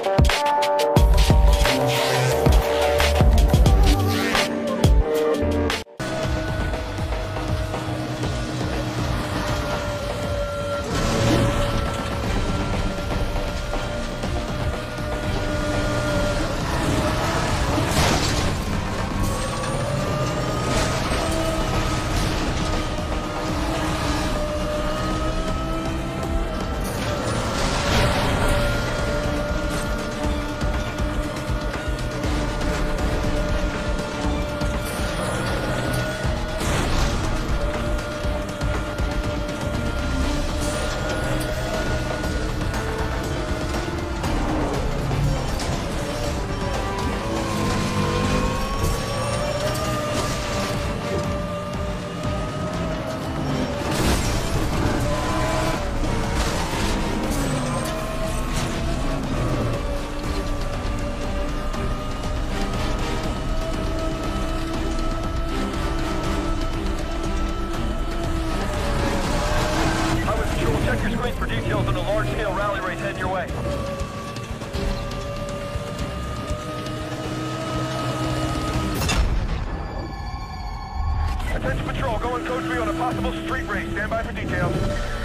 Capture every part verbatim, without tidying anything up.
Attention patrol, going code three on a possible street race. Stand by for details.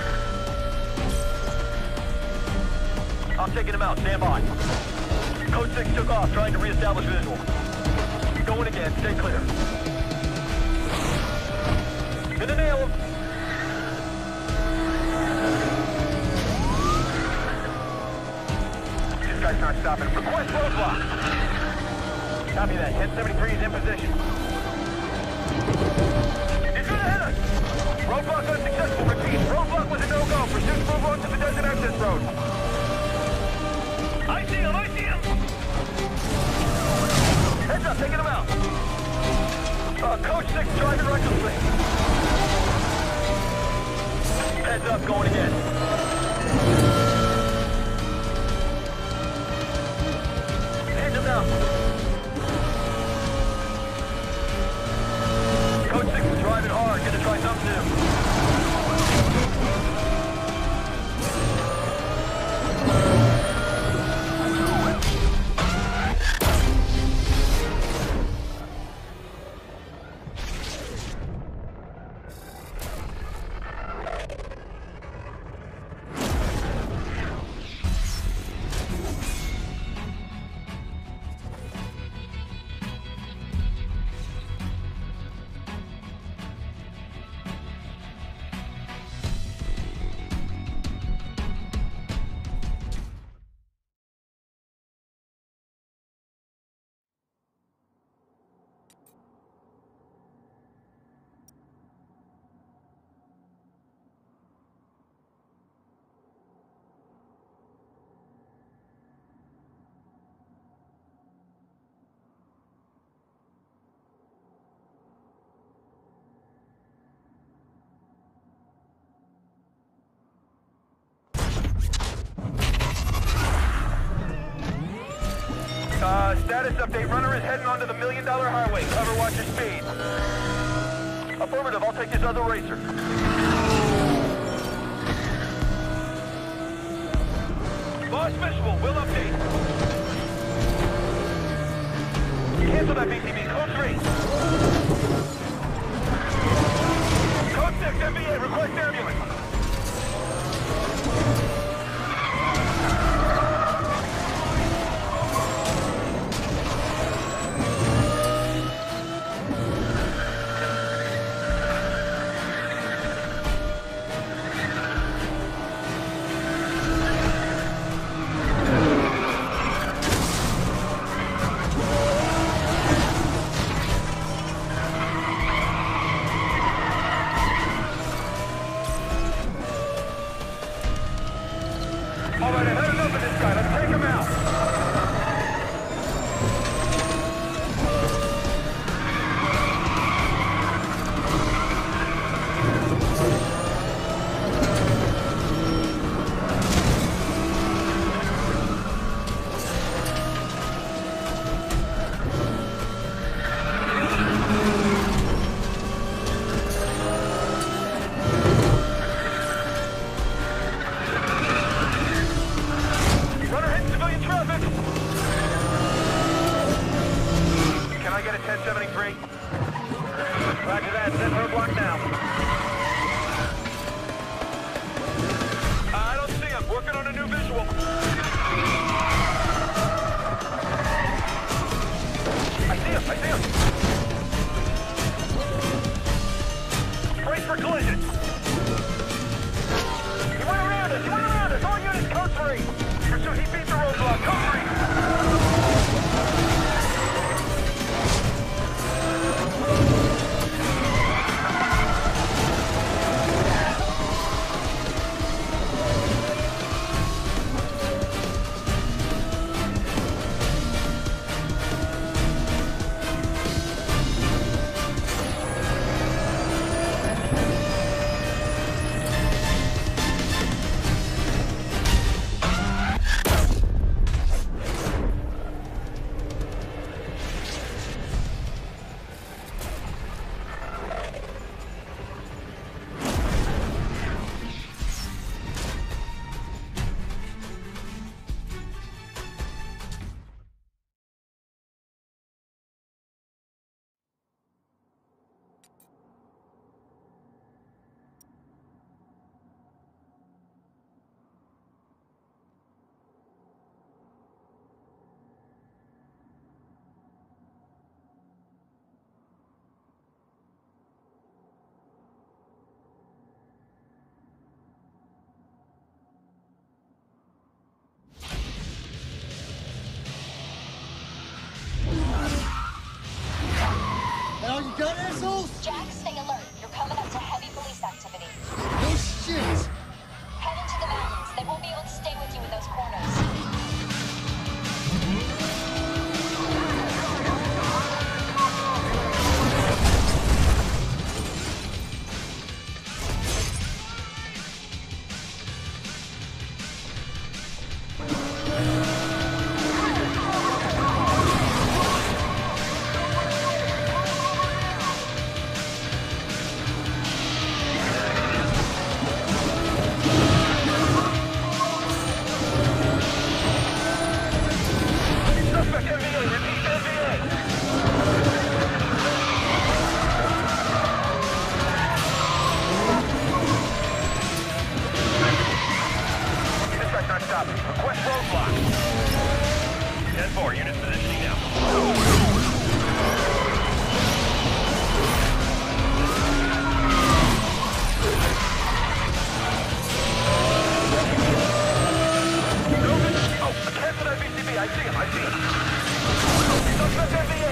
I'm taking him out. Stand by. Code six took off, trying to reestablish visual. Going again. Stay clear. Gonna nail him. This guy's not stopping. Request roadblock. Copy that. ten seventy-three is in position. He's gonna hit us! Roadblock unsuccessful. Repeat. Roadblock was a no-go. Pursuit move on to the desert access road. I see him! I see him! Heads up, taking him out. Uh, Coach six driving recklessly. Heads up, going again. Heads him out. Coach six is driving hard. Gonna try something new. Uh, status update. Runner is heading onto the Million Dollar Highway. Cover, watch your speed. Affirmative. I'll take this other racer. Boss visual. We'll update. Cancel that B T V. Code three. Code six. M B A. Request ambulance. assholes! Jack, stay alert. You're coming up to heavy police activity. No shit! Head into the mountains. They won't be able to stay with you in those corners. Suspect M V A, repeat M V A. Dispatch not stopping. Request roadblock. ten four, units positioning now. Oh, cancel that V C B. I see him. I see him. Suspect M V A.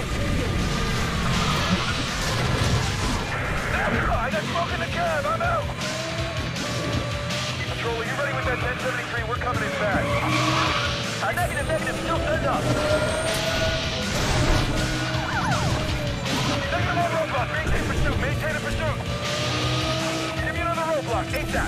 I got smoke in the cab. I'm out. Patrol, are you ready with that ten seventy-three? We're coming in fast. Uh, negative, negative. Still send up. Negative on roadblock. Maintain pursuit. Maintain a pursuit. Give me another roadblock. ASAP.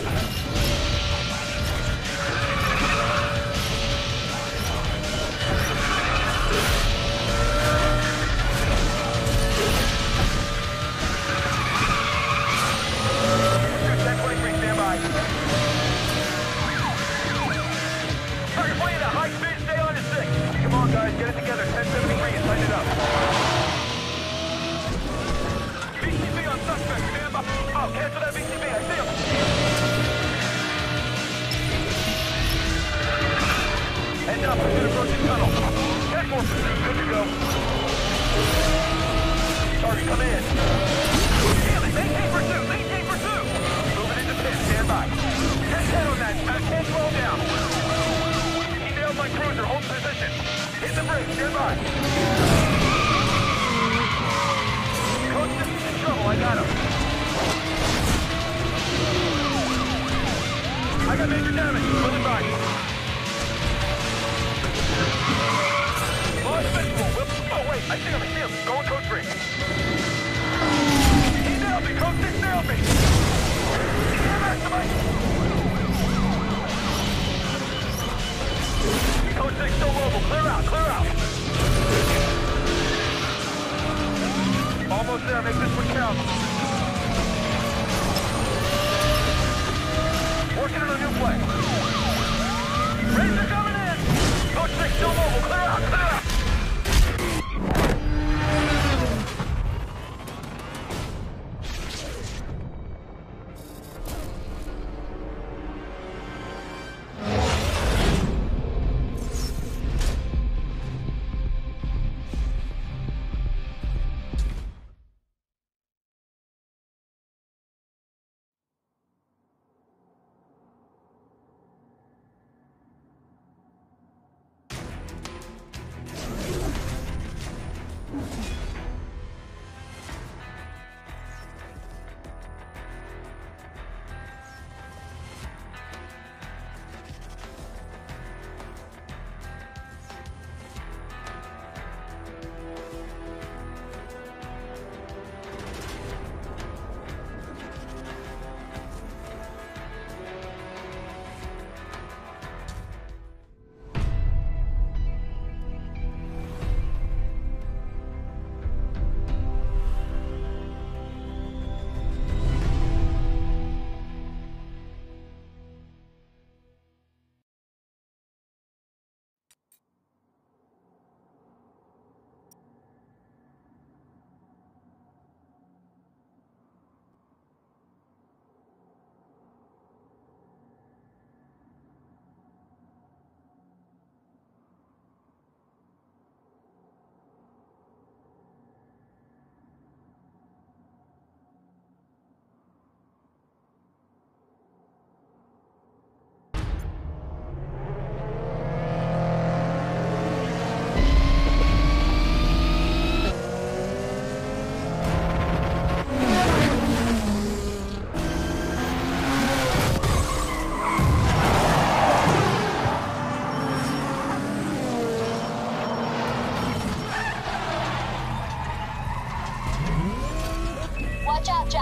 ten twenty-three, stand by. Target plane at high speed, stay on to six. Come on, guys, get it together. ten seventy-three and tighten it up. V C B on suspect, stand by. Oh, cancel that V C B, I see him. Heads up, pursuit approaching tunnel. ten four pursuit, good to go. Target, come in. Damn it, maintain pursuit, maintain pursuit. Moving into pit, stand by. ten ten on that, uh, ten twelve down. He nailed my cruiser, hold position. Hit the brakes, stand by. Code six is in trouble, I got him. I got major damage, moving by. Launch visual, Whip. Oh wait, I see him, I see him. Going code three. He nailed me, code six nailed me. E M S to my... Code six still mobile, clear out, clear out. Almost there, make this one count. Working on a new play. Razor coming in! Code six still mobile, clear out, clear out!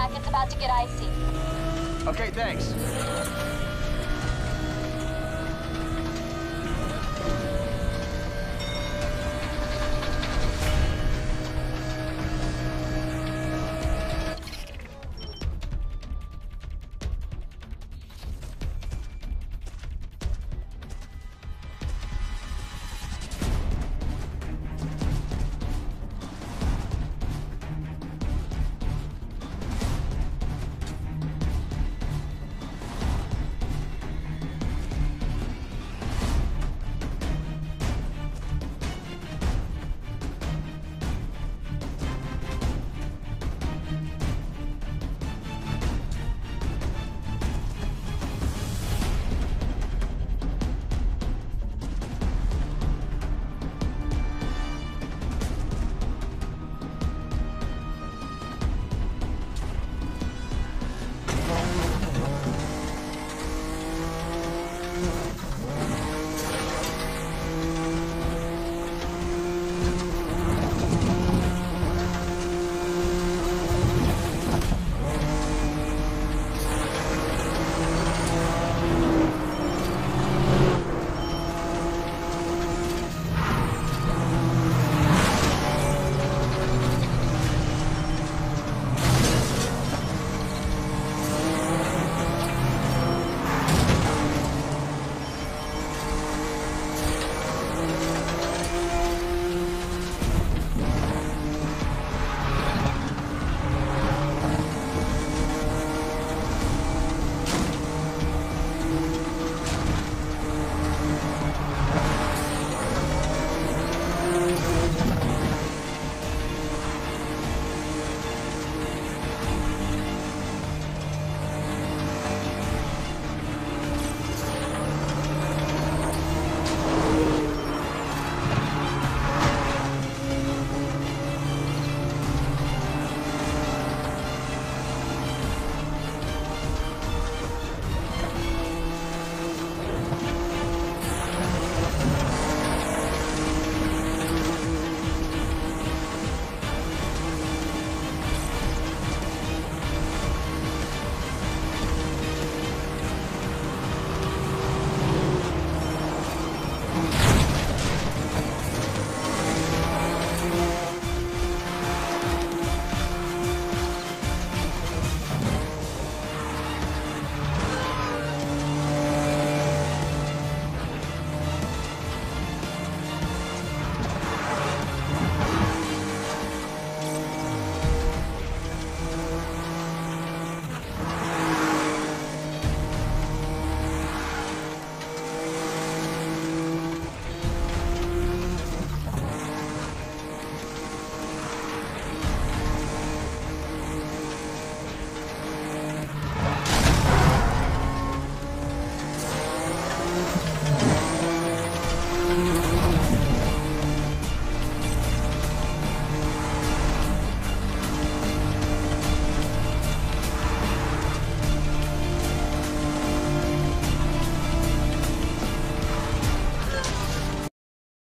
back. It's about to get icy. Okay, thanks.